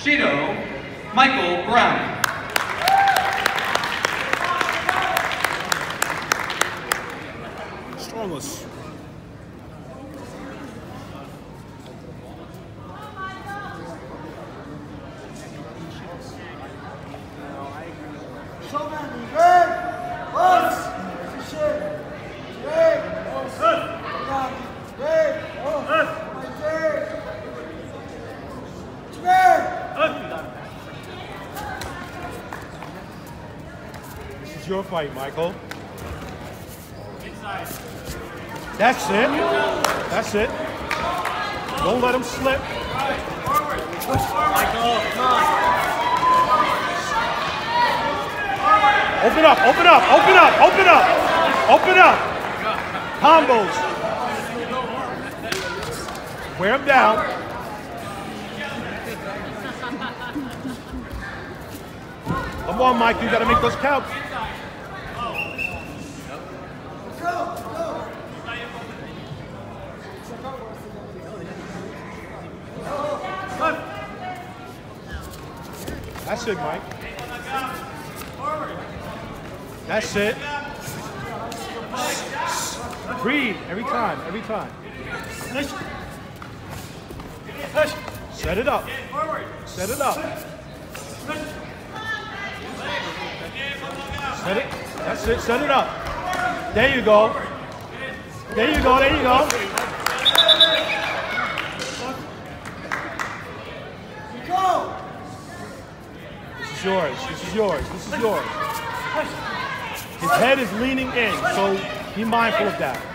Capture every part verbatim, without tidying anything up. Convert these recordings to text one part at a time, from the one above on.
Shido Michael Brown. Strongest. This is your fight, Michael. That's it. That's it. Don't let him slip. Michael, come on. Open up, open up, open up, open up, open up. Combos. Wear him down. Come on, Mike, you gotta make those count. That's it, Mike. That's it. Breathe every time, every time. Set it up. Set it up. Set it. That's it. Set it up. There you go. There you go. There you go. This is yours. This is yours. This is yours. His head is leaning in, so be mindful of that.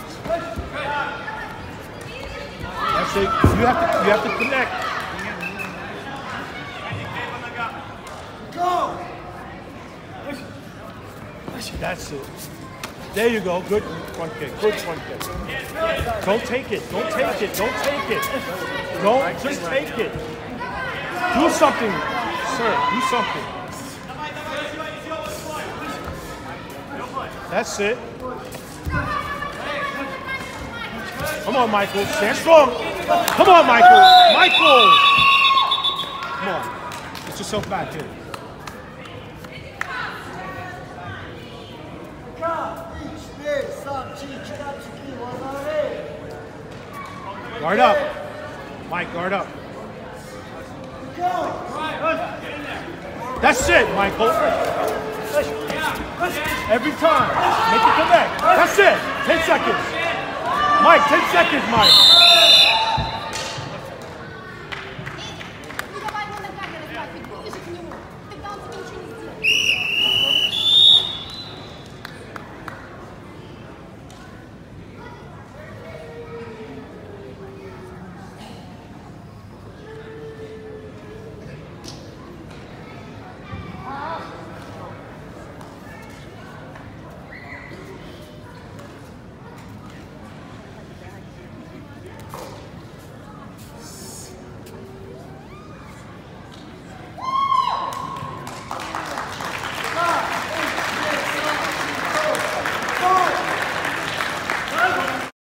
That's it. You have to. You have to connect. That's it. There you go. Good front kick. Good front kick. Don't take it. Don't take it. Don't take it. Don't just take it. Do something, sir. Do something. That's it. Come on, Michael. Stand strong. Come on, Michael. Michael. Come on. Get yourself back here. Guard up. Mike, guard up. That's it, Michael. Every time. Make it connect. That's it. ten seconds. Mike, ten seconds, Mike.